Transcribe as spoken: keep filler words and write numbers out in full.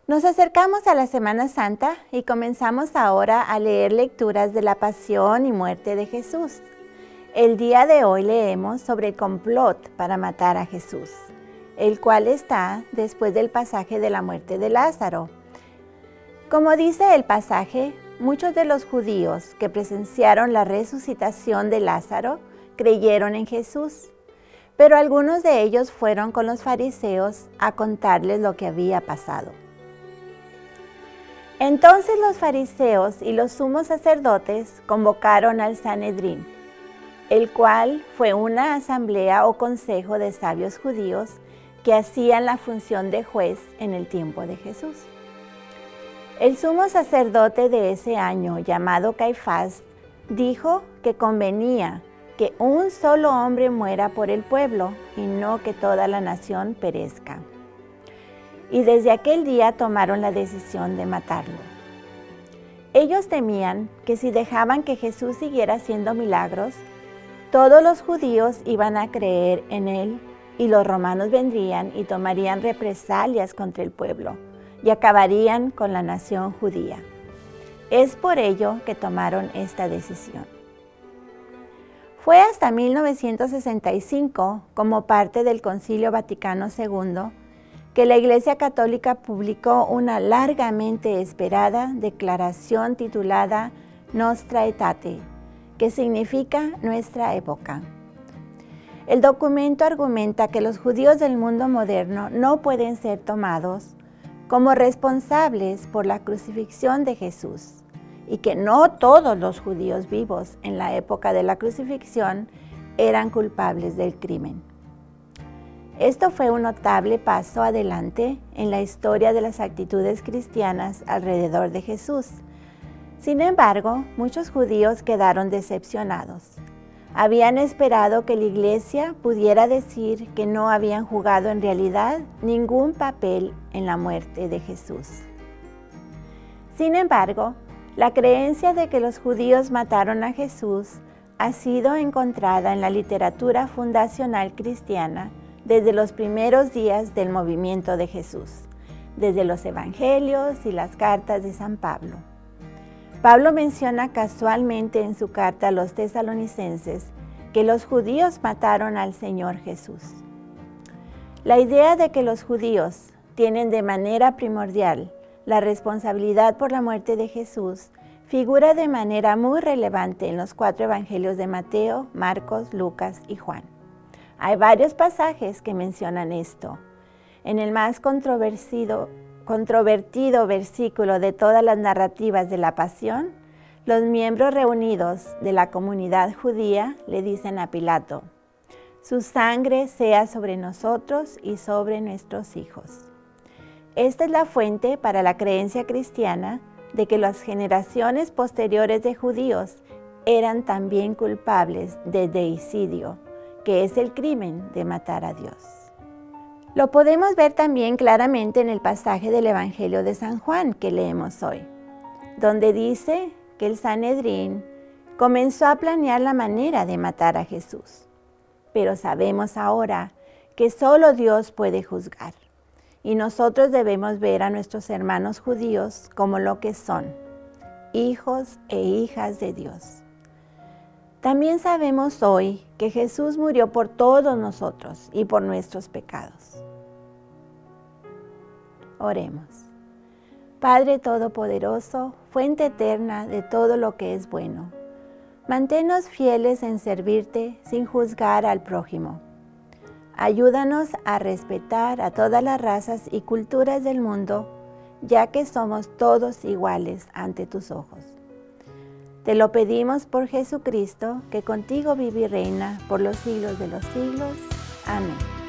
Nos acercamos a la Semana Santa y comenzamos ahora a leer lecturas de la pasión y muerte de Jesús. El día de hoy leemos sobre el complot para matar a Jesús, el cual está después del pasaje de la muerte de Lázaro. Como dice el pasaje, muchos de los judíos que presenciaron la resucitación de Lázaro creyeron en Jesús, pero algunos de ellos fueron con los fariseos a contarles lo que había pasado. Entonces los fariseos y los sumos sacerdotes convocaron al Sanedrín, el cual fue una asamblea o consejo de sabios judíos que hacían la función de juez en el tiempo de Jesús. El sumo sacerdote de ese año, llamado Caifás, dijo que convenía que un solo hombre muera por el pueblo y no que toda la nación perezca. Y desde aquel día tomaron la decisión de matarlo. Ellos temían que si dejaban que Jesús siguiera haciendo milagros, todos los judíos iban a creer en él y los romanos vendrían y tomarían represalias contra el pueblo y acabarían con la nación judía. Es por ello que tomaron esta decisión. Fue hasta mil novecientos sesenta y cinco, como parte del Concilio Vaticano segundo, que la Iglesia Católica publicó una largamente esperada declaración titulada Nostra Aetate, que significa nuestra época. El documento argumenta que los judíos del mundo moderno no pueden ser tomados como responsables por la crucifixión de Jesús y que no todos los judíos vivos en la época de la crucifixión eran culpables del crimen. Esto fue un notable paso adelante en la historia de las actitudes cristianas alrededor de Jesús. Sin embargo, muchos judíos quedaron decepcionados. Habían esperado que la Iglesia pudiera decir que no habían jugado en realidad ningún papel en la muerte de Jesús. Sin embargo, la creencia de que los judíos mataron a Jesús ha sido encontrada en la literatura fundacional cristiana desde los primeros días del movimiento de Jesús, desde los evangelios y las cartas de San Pablo. Pablo menciona casualmente en su carta a los tesalonicenses que los judíos mataron al Señor Jesús. La idea de que los judíos tienen de manera primordial la responsabilidad por la muerte de Jesús figura de manera muy relevante en los cuatro evangelios de Mateo, Marcos, Lucas y Juan. Hay varios pasajes que mencionan esto. En el más controvertido, controvertido versículo de todas las narrativas de la pasión, los miembros reunidos de la comunidad judía le dicen a Pilato: «Su sangre sea sobre nosotros y sobre nuestros hijos». Esta es la fuente para la creencia cristiana de que las generaciones posteriores de judíos eran también culpables de deicidio, que es el crimen de matar a Dios. Lo podemos ver también claramente en el pasaje del Evangelio de San Juan que leemos hoy, donde dice que el Sanedrín comenzó a planear la manera de matar a Jesús. Pero sabemos ahora que solo Dios puede juzgar, y nosotros debemos ver a nuestros hermanos judíos como lo que son, hijos e hijas de Dios. También sabemos hoy que Jesús murió por todos nosotros y por nuestros pecados. Oremos. Padre Todopoderoso, fuente eterna de todo lo que es bueno, manténnos fieles en servirte sin juzgar al prójimo. Ayúdanos a respetar a todas las razas y culturas del mundo, ya que somos todos iguales ante tus ojos. Te lo pedimos por Jesucristo, que contigo vive y reina por los siglos de los siglos. Amén.